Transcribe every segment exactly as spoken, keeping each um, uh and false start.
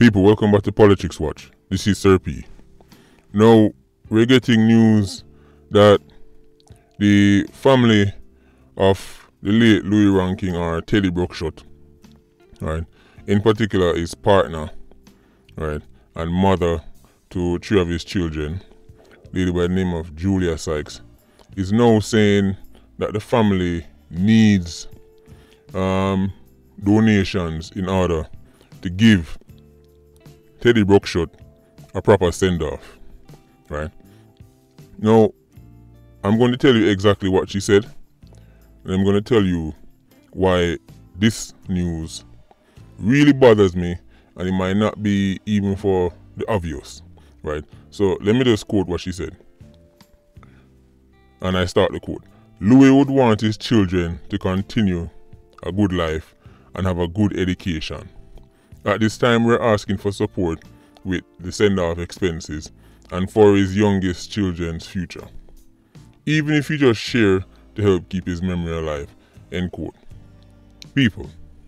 People, welcome back to Politics Watch. This is Sir P. Now, we're getting news that the family of the late Louis Ranking, or Teddy Brookshot, right, in particular his partner, right, and mother to three of his children, lady by the name of Julia Sykes, is now saying that the family needs um, donations in order to give Teddy Brookshot a proper send-off, right? Now, I'm going to tell you exactly what she said, and I'm going to tell you why this news really bothers me, and it might not be even for the obvious, right? So let me just quote what she said. And I start the quote. Louis would want his children to continue a good life and have a good education. At this time, we're asking for support with the send-off expenses and for his youngest children's future, even if you just share to help keep his memory alive, end quote. People,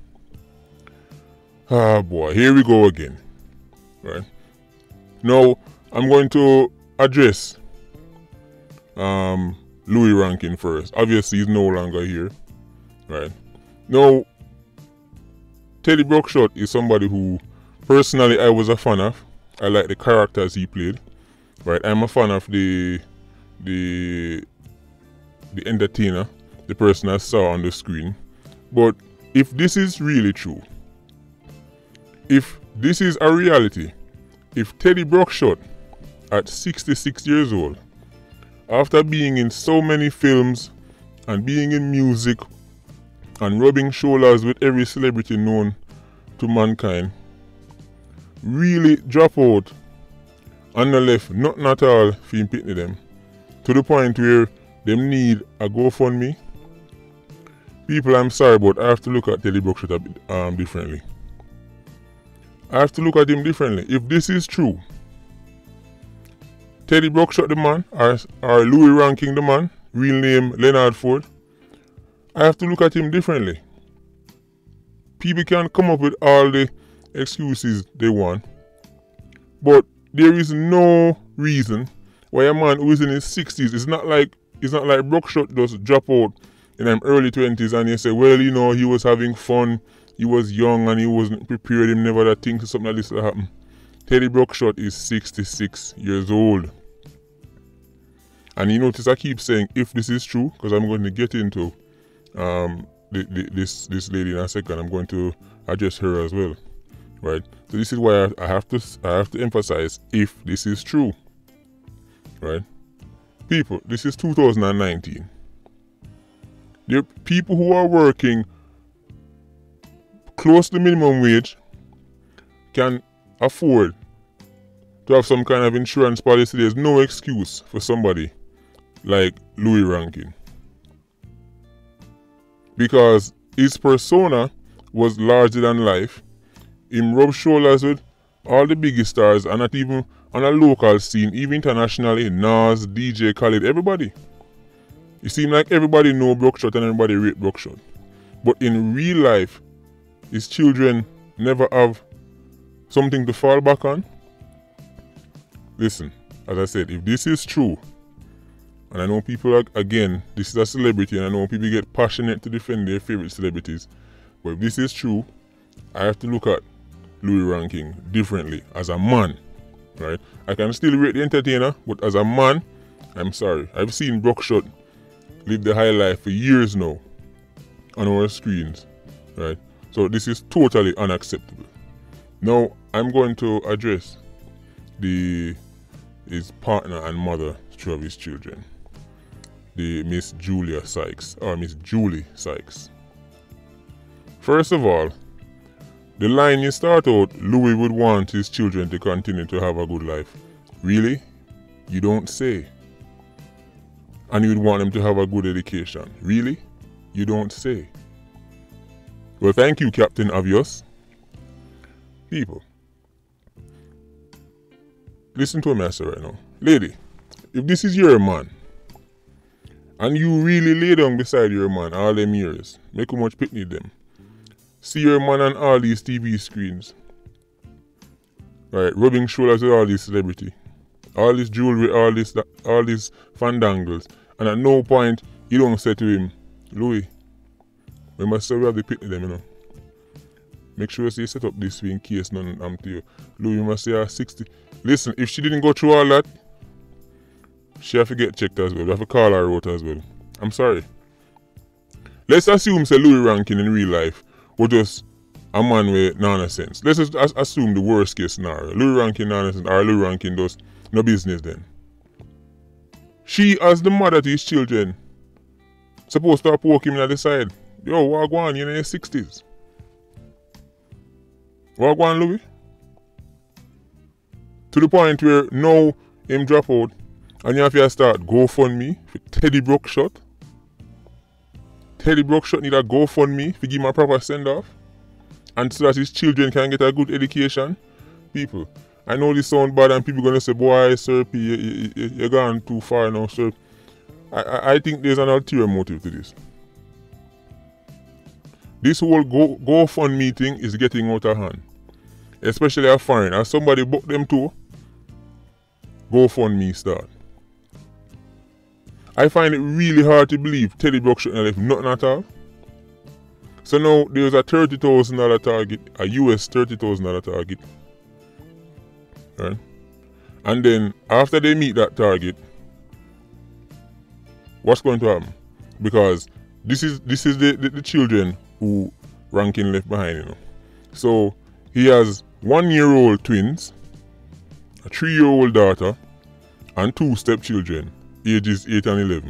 ah boy, here we go again, right? Now, I'm going to address um, Louis Rankin first. Obviously, he's no longer here, right? Now, Teddy Brookshot is somebody who, personally, I was a fan of. I like the characters he played, right? I'm a fan of the the the entertainer, the person I saw on the screen. But if this is really true, if this is a reality, if Teddy Brookshot, at sixty-six years old, after being in so many films and being in music and rubbing shoulders with every celebrity known to mankind, really drop out and the left nothing at all for him picking them, to the point where them need a GoFundMe. People, I'm sorry, but I have to look at Teddy Brookshot a bit um, differently. I have to look at him differently. If this is true, Teddy Brookshot the man, or, or Louis Ranking the man, real name Leonard Ford, I have to look at him differently. People can come up with all the excuses they want, but there is no reason why a man who is in his sixties, it's not like it's not like Brookshot just drop out in his early twenties and you say, well, you know, he was having fun, he was young and he wasn't prepared, him never that think something like this will happen. Teddy Brookshot is sixty-six years old. And you notice I keep saying if this is true, because I'm going to get into um, the, the, this this lady in a second. I'm going to address her as well, right? So this is why I, I have to I have to emphasize if this is true, right? People, this is two thousand nineteen. There are people who are working close to minimum wage can afford to have some kind of insurance policy. There's no excuse for somebody like Louis Rankin, because his persona was larger than life. Him rub shoulders with all the biggest stars, and not even on a local scene, even internationally, Nas, D J Khaled, everybody. It seemed like everybody know Brookshot and everybody rate Brookshot. But in real life, his children never have something to fall back on. Listen, as I said, if this is true, and I know people are, again, this is a celebrity, and I know people get passionate to defend their favorite celebrities, but if this is true, I have to look at Louis Ranking differently as a man, right? I can still rate the entertainer, but as a man, I'm sorry. I've seen Brookshot live the high life for years now on our screens, right? So this is totally unacceptable. Now, I'm going to address the his partner and mother, two of his children, the Miss Julia Sykes, or Miss Julie Sykes. First of all, the line you start out, Louis would want his children to continue to have a good life. Really? You don't say. And you would want them to have a good education. Really? You don't say. Well, thank you, Captain Obvious. People, listen to me, I say right now. Lady, if this is your man, and you really lay down beside your man all them years, make how much picnic them, see your man on all these T V screens, right, rubbing shoulders with all these celebrity, all this jewelry, all this, that, all these fandangles, and at no point you don't say to him, Louis, we must say we have the picnic them, you know. Make sure you set up this in case none am to you. Louis, you must say her sixty. Listen, if she didn't go through all that, she have to get checked as well. We have to call her out as well. I'm sorry. Let's assume say Louis Rankin in real life was just a man with nonsense. Let's just as assume the worst case scenario. Louis Rankin nonsense or Louis Rankin does no business then. She as the mother to his children supposed to poke him at the side. Yo, what go on, you're in your sixties. What go on, Louis? To the point where now him drop out and you have to start GoFundMe for Teddy Brookshot. Teddy Brookshot need a GoFundMe to give him a proper send-off. And so that his children can get a good education. People, I know this sound bad and people gonna say, boy, sir, you, you, you, you're gone too far now, sir. I, I, I think there's an ulterior motive to this. This whole Go, GoFundMe thing is getting out of hand. Especially a foreign. As somebody book them too, GoFundMe start. I find it really hard to believe Teddy Brookshot left nothing at all. So now there's a thirty thousand dollar target, a U S thirty thousand dollar target. Right? And then after they meet that target, what's going to happen? Because this is this is the, the, the children who Rankin left behind, you know. So he has one year old twins, a three year old daughter, and two stepchildren, ages eight and eleven.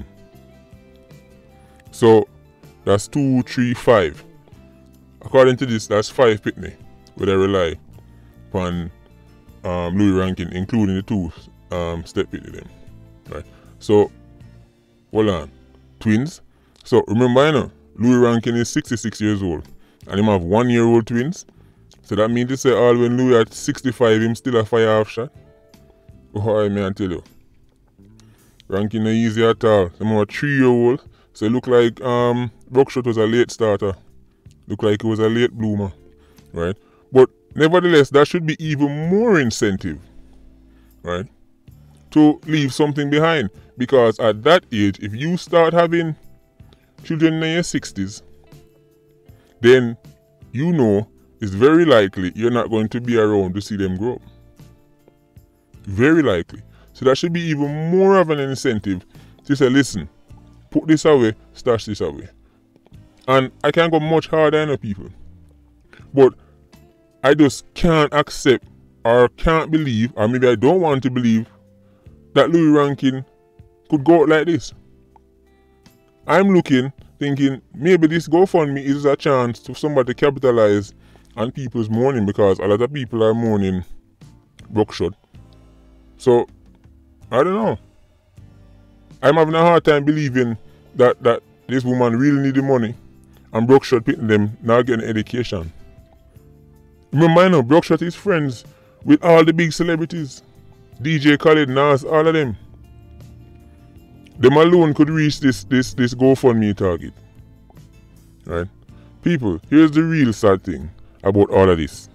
So that's two, three, five. According to this, that's five picnic where they rely upon um, Louis Rankin, including the two um, step picnic them. Right. So hold on. Twins. So remember, you know, Louis Rankin is sixty-six years old and him have one year old twins. So that means to say all when Louis at sixty-five him still a fire half shot. Oh, I may tell you. Rankin not easy at all. Some more three year old. So it look like um Brookshot was a late starter. Look like he was a late bloomer. Right? But nevertheless, that should be even more incentive. Right? To leave something behind. Because at that age, if you start having children in your sixties, then you know it's very likely you're not going to be around to see them grow up. Very likely. So that should be even more of an incentive to say, listen, put this away, stash this away. And I can't go much harder than people. But I just can't accept or can't believe, or maybe I don't want to believe, that Louis Rankin could go out like this. I'm looking, thinking, maybe this GoFundMe is a chance for somebody to capitalize on people's mourning, because a lot of people are mourning Brookshot. So, I don't know. I'm having a hard time believing that, that this woman really need the money and Brookshot picking them not getting education. Remember, you know, Brookshot is friends with all the big celebrities. D J Khaled, Nas, all of them. Them alone could reach this this this GoFundMe target. Right? People, here's the real sad thing about all of this.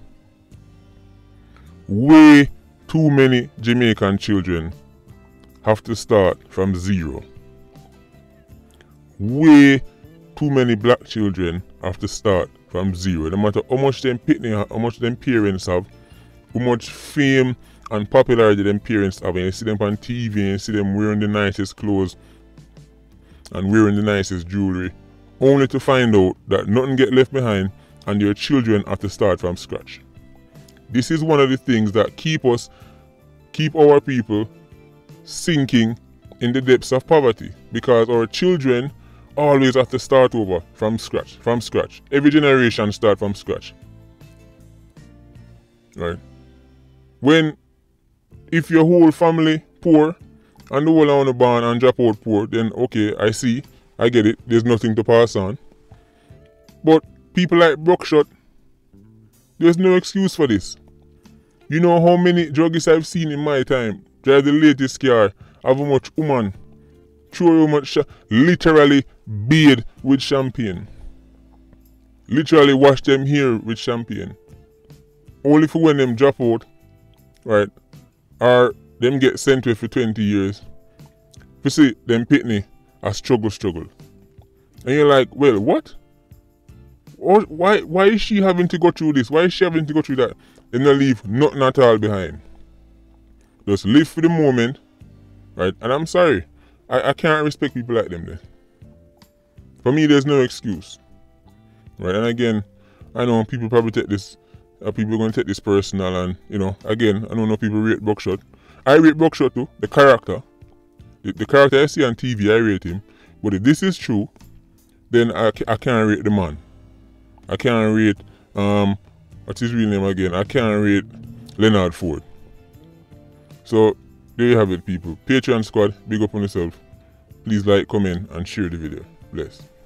Way too many Jamaican children have to start from zero. Way too many black children have to start from zero. No matter how much them picnic, how much them parents have, how much fame and popularity them parents have, and you see them on T V and you see them wearing the nicest clothes and wearing the nicest jewelry, only to find out that nothing get left behind and their children have to start from scratch. This is one of the things that keep us, keep our people sinking in the depths of poverty, because our children always have to start over from scratch, from scratch. Every generation start from scratch. Right? When, if your whole family poor and the whole on the barn and drop out poor, then okay, I see, I get it, there's nothing to pass on. But people like Brookshot, there's no excuse for this. You know how many druggists I've seen in my time drive the latest car, have how much woman, throw how much, literally bathe with champagne. Literally wash them hair with champagne. Only for when them drop out right? Or them get sent away for twenty years. You see, them pitney a struggle, struggle. And you're like, well, what? Or why why is she having to go through this? Why is she having to go through that? And not leave nothing at all behind. Just live for the moment, right? And I'm sorry, I, I can't respect people like them then. For me, there's no excuse. Right? And again, I know people probably take this, uh, people are going to take this personal, and, you know, again, I don't know people rate Buckshot. I rate Buckshot too, the character. The, the character I see on T V, I rate him. But if this is true, then I, I can't rate the man. I can't rate, um, what's his real name again? I can't rate Leonard Ford. So, there you have it, people. Patreon squad, big up on yourself. Please like, comment, and share the video. Bless.